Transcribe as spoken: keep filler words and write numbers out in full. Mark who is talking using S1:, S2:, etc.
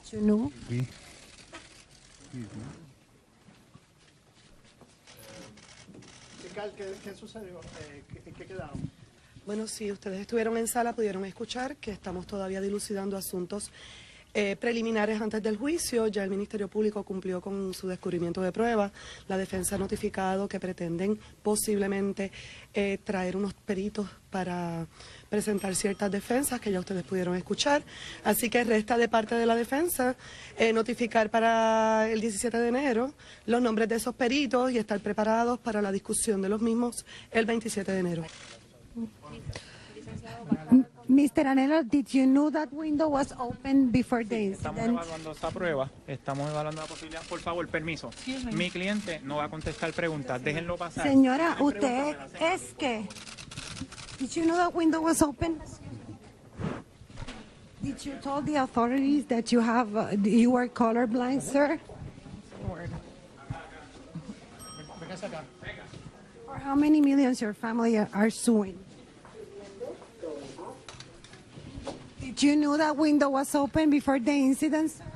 S1: You know?
S2: Sí.
S3: ¿Qué, qué sucedió? Eh, ¿qué, ¿Qué quedaron?
S4: Bueno, si ustedes estuvieron en sala, pudieron escuchar que estamos todavía dilucidando asuntos eh, preliminares antes del juicio. Ya el Ministerio Público cumplió con su descubrimiento de pruebas. La defensa ha notificado que pretenden posiblemente eh, traer unos peritos para presentar ciertas defensas que ya ustedes pudieron escuchar. Así que resta de parte de la defensa eh, notificar para el diecisiete de enero los nombres de esos peritos y estar preparados para la discusión de los mismos el veintisiete de enero.
S1: mister Anello, did you know that window was open before the
S5: Estamos
S1: incident?
S5: evaluando esta prueba, estamos evaluando la posibilidad. Por favor, permiso. Mi cliente no va a contestar preguntas, déjenlo pasar.
S1: Señora, usted es que. Did you know that window was open? Did you tell the authorities that you have uh, you were colorblind, sir? Or how many millions your family are, are suing? Did you know that window was open before the incident, sir?